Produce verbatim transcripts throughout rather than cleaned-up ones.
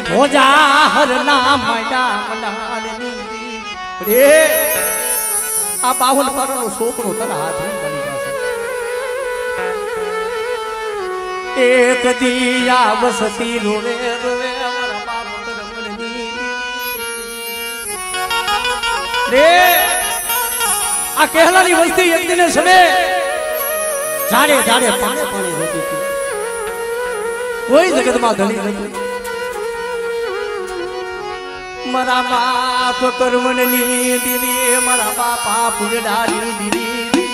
ભોજા હરના મડા મડાની રે આ બાવન પરનો છોકરો તને હાથ મળી જશે એક દિયા વસતી રોવે રોવે અમારા બાપ તરમની રે આ કહેલાની વસ્તી એક દિને સમય જાડે જાડે પાણી પાણી હોતી હતી કોઈ જગતમાં ધણી નથી મારા બાપ કર્મની દીદી મારા બાપા પૂજડાની દીદી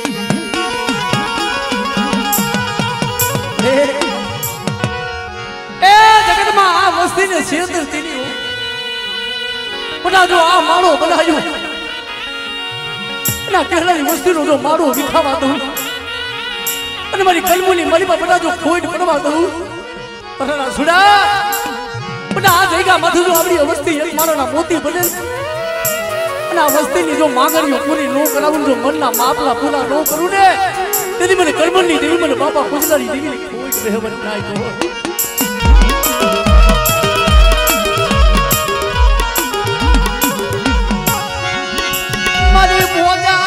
એ જગતમાં આ વસ્તીને છેતરતી નહીં બધા જો આ માળો બનાવ્યો ના કહેલાની વસ્તીનો જો માળો વિખાવા દઉં અને મારી કલમુની મલીમાં બધા જો ખોટ પડવા દઉં પરાના સુડા બધા આ જગ્યા માંથી જો આપણી અવસ્થી એક મારાના મોતી બને અને આ વસ્તીની જો માંગણીઓ પૂરી ન કરાવું જો મનના માપલા પૂરા ન કરું ને તેથી મને કર્મની દેવી મને બાપા પૂજનારી દેવીની ખોટ રહેવર થાય તો મારી મોજા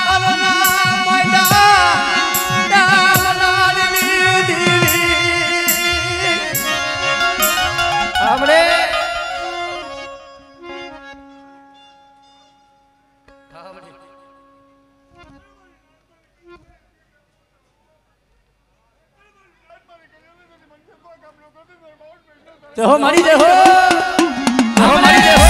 जय हो मारी जय हो जय हो मारी जय हो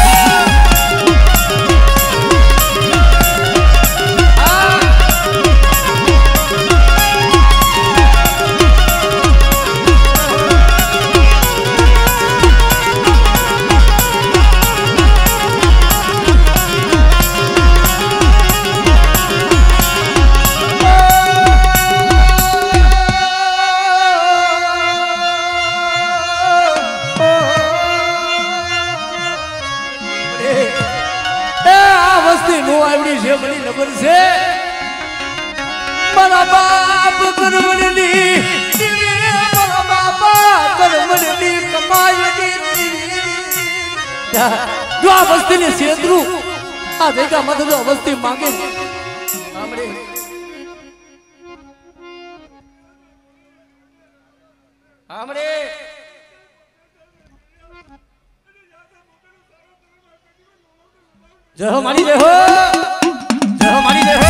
मारा बाप कर्मनी मारा बापा कर्मनी कमाई जो आ वस्ती ने सेतरू आ देखा मत जो वस्ती मांगे हमरे हमरे जय हो मारी जय हो जय हो मारी जय हो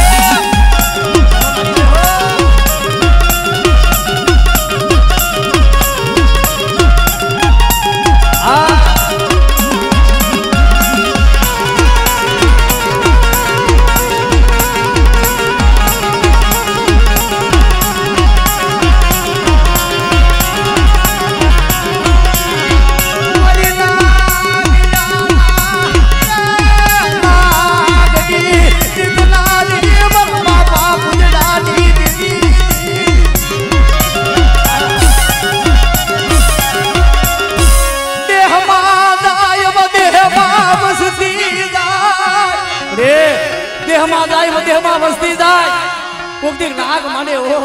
देहमा जाए वो देहमा वस्ती जाए कोक दिन नाग माने हो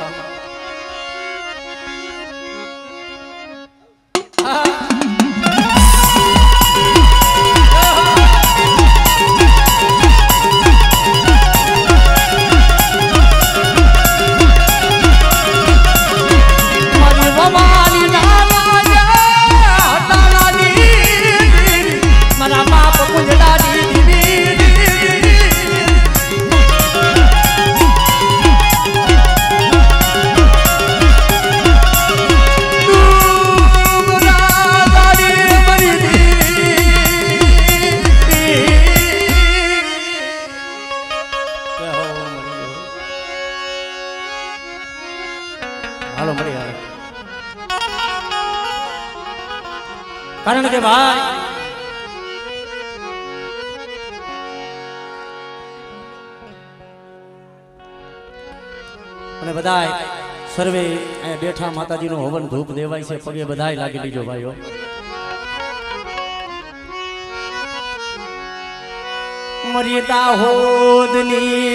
कारण के भाई અને બધાય સર્વે અહીંયા બેઠા માતાજીનો હવન ધૂપ દેવાય છે પગે બધાય લાગી લીજો ભાઈઓ મર્યાદા હોદની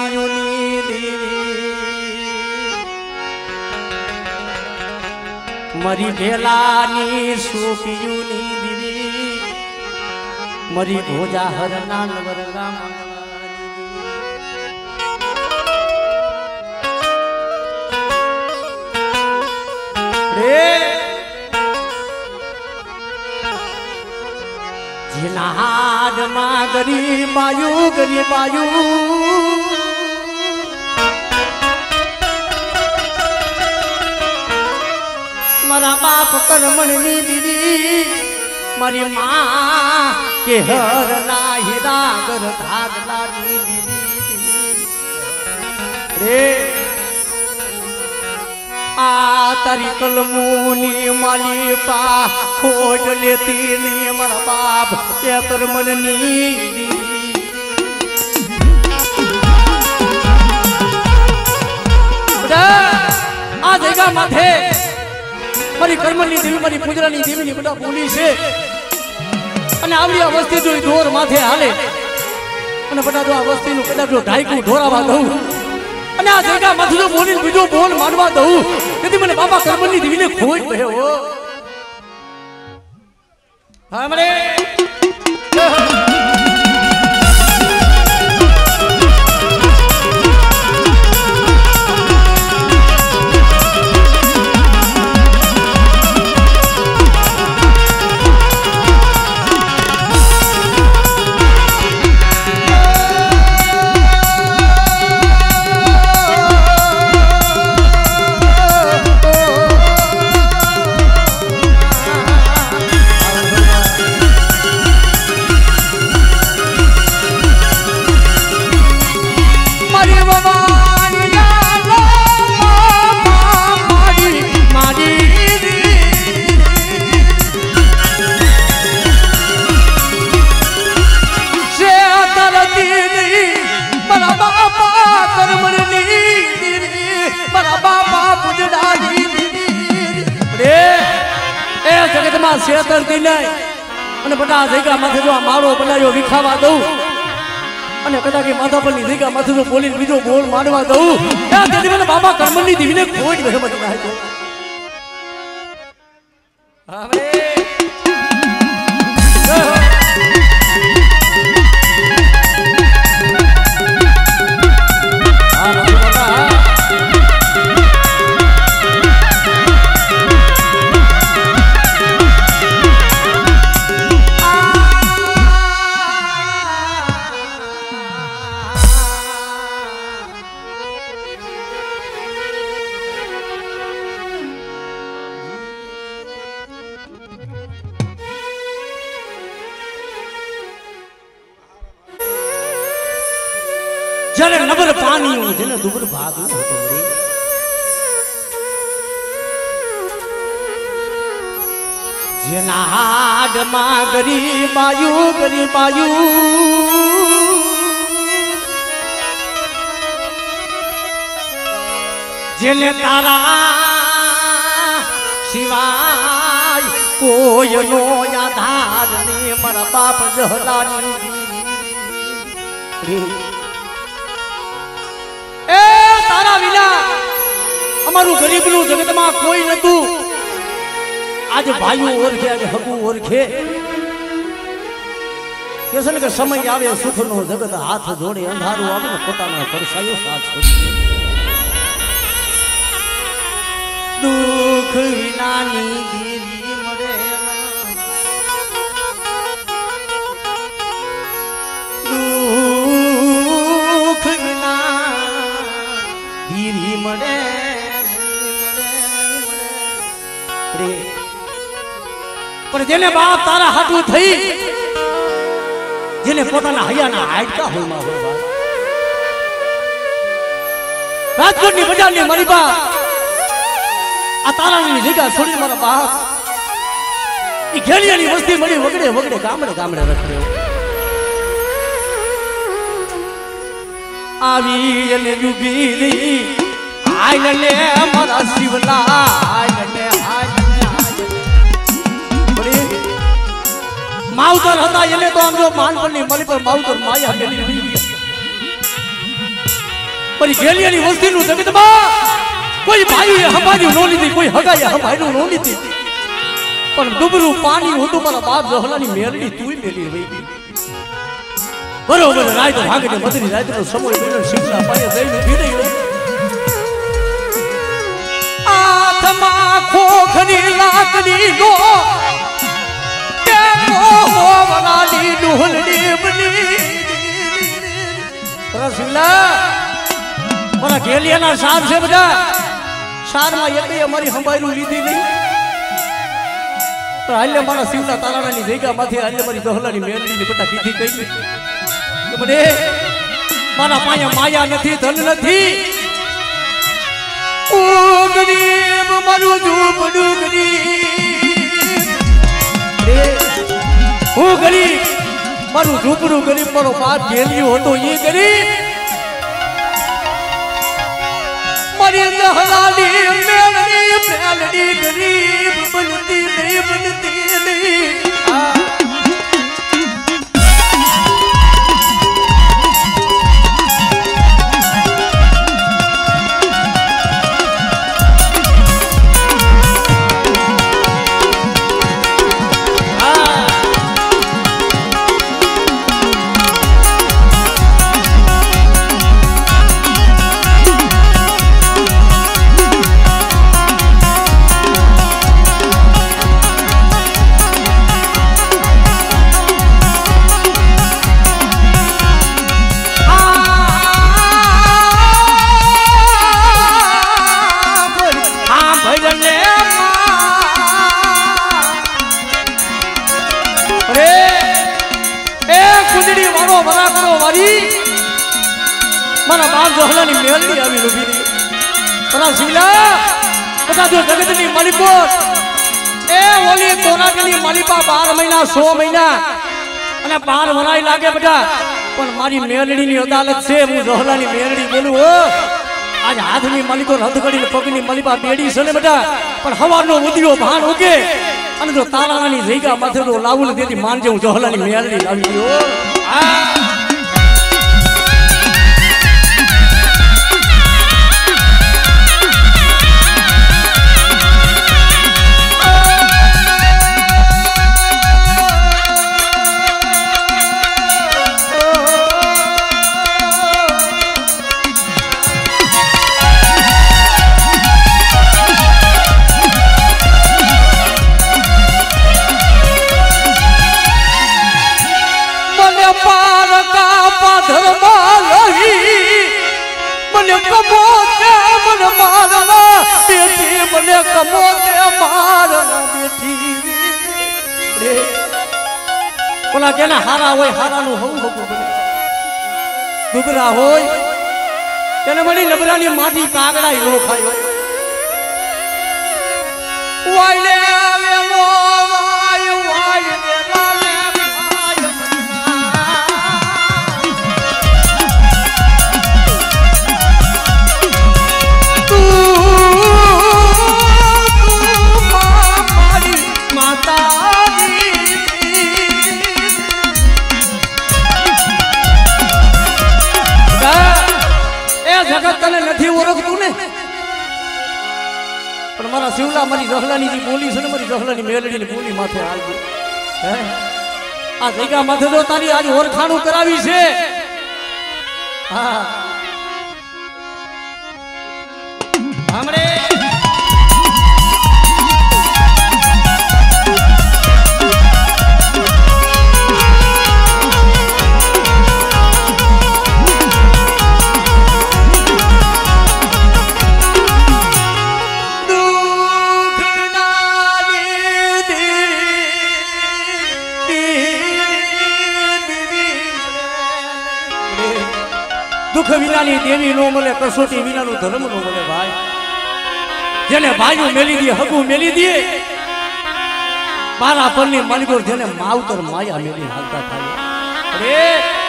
કનસારીઓની દેવી मरी भेलानी सोपियुनी दीदी मरी भोजा हरना नवरगा रे जिनाद मागरी मायू गरी मायू मारा बाप कर्मणी दीदी मारी माँ के हर नाही रागर धागला दीदी रे आ तारी कलमुनी माली पा खोज लेती नी मारा बाप के कर्मणी दीदी आ जगह माथे मारी कर्मनी देवी मारी पूजरानी देवी ની બધા બોલી છે અને આવડી આ વસ્તી જો ઢોર માથે હાલે અને બધા જો આ વસ્તી નું કદાચ જો ઢાઈકું ઢોરાવા દઉં અને આ જગ્યા માથે જો બોલી બીજો બોલ માનવા દઉં તેથી મને બાબા કર્મની દેવીને ખોઈ ગયો હો હા મને शेतर दी नहीं અને બધા જગ્યા માથે જો આ માળો બનાવ્યો વિખાવા દઉં અને કદાચ કે માથા પરની જગ્યા માથે જો બોલીને બીજો બોલ માંડવા દઉં એ તેથી મને બાબા કર્મની દેવીને કોઈ જ મત નાખ્યો હવે जरे नबर पानी हूं जने दुबर भाग हो तो रे जना हाड मा गरी मायू गरी मायू जने तारा सिवाय कोई नो आधार ने मारा बाप जहलानी ए तारा विना अमारू गरीब नु जगत में कोई नतु आज भाइयों ओरखे आज हकू ओरखे केसन के समय आवे सुख नो जगत हाथ जोड़े अंधारू आवे पोताना परसायो साथ छोड़ी दुख विना नी दीदी मरे दुख विना दीदी मरे पर जेने बाप तारा हाथू थई जेने पोताना हयाना हाडका होमा होवा राजकोट ની બજાર ની મારી બા આ તારાની જગ્યા છોડી મારા બાપ ઈ ઘેલિયાની વસ્તી મળી વગડે વગડે ગામડે ગામડે રખડ્યો આવી અને ડૂબી આય ને મારા શિવલા આય ને આય माउतर हता ये तो हम जो मान पर नहीं मली पर माउतर माया गेली हुई पर गेली वाली वस्ती नु जगत बा કોઈ ભાઈ હમારી નો લીધી કોઈ હગાઈ હમારી નો લીધી પણ ડુબરું પાણી હોતું મારા બાપ જહલાની મેરડી તુંય મેલી રહી બરોબર રાત ભાગને મદરી રાતનો સમય બેન શિવના પાયે જઈને ભીડે આત્મા ખોખની લાકડી નો કે મોહો વનાલી ડુહલડી બની રસલા મારા કેલિયાના સાર છે બધા સારમાં એકે અમારી સંભાળ્યું લીધી નહીં તો હાલે મારા શિવના તારાણાની જગ્યામાંથી હાલે મારી દહલાની મેરડીની બટા કીધી કઈ કે મને મારા પાયા માયા નથી ધન નથી ઓ ગરીબ મારું ઝૂંપડું ગરીબ રે હું ગરીબ મારું ઝૂંપડું ગરીબ મારો બાપ ગેલ્યો હતો એ ગરીબ મારી દહલાની મેરડી મેરડી ગરીબ બનતી નહીં બનતી નહીં મારા બાપ જહલાની મેલડી આવી ઉભી પરા શિવલા બધા જો જગતની માલિકોટ એ ઓલી તોરાગલી માલિપા બાર મહિના સો મહિના અને બાર વરાઈ લાગે બધા પણ મારી મેલડીની અદાલત છે હું જહલાની મેલડી બોલું હો આજ હાથની માલિકો હથકડીને પગની માલિપા બેડી છે ને બધા પણ હવારનો ઉદિયો ભાન ઉગે અને જો તારાની જગ્યા માથે તો લાવું ને તેથી માનજે હું જહલાની મેલડી લાવી ગયો આ ઓલા કેના હારા હોય હારાનું હોવું હોવું બને ડુગરા હોય તેને મળી નબરાની માટી કાગડા નો ખાયો વાયલે આવે નો વાય વાય દેરાલે તને નથી ઓળખતું ને પણ મારા શિવલા મારી જહલાની જે બોલી છે ને મારી જહલાની મેલડીની બોલી માથે આવી હે આ જગ્યા માથે તો તારી આજ ઓળખાણું કરાવી છે હા હમણે દુઃખ વિનાની દેવી નો મળે કસોટી વિનાનું ધર્મ નો મળે ભાઈ જેને ભાઈઓ મેલી દે હગુ મેલી દે મારા પરની માલિકોર જેને માવતર માયા મેલી હાલતા થાય અરે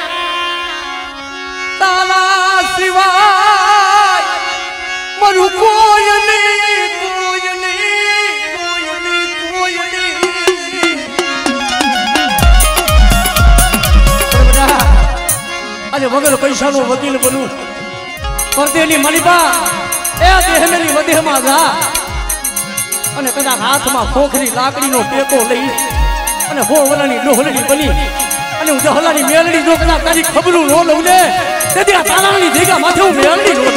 તારા સિવાય મારું કોઈ નહીં કોઈ નહીં કોઈ નહીં કોઈ નહીં આજે વગર પૈસાનો વકીલ બનું પરદેની માલિકા એ દેહમેલી વધેમાં જા અને કદાચ હાથમાં ખોખરી લાકડીનો ટેકો લઈ અને હો વલાની ડોહલડી બની અને હું જહલાની મેલડી જો કદાચ તારી ખબરું ન લઉં ને તેથી આ તારાની જગ્યા માથે હું મેલડી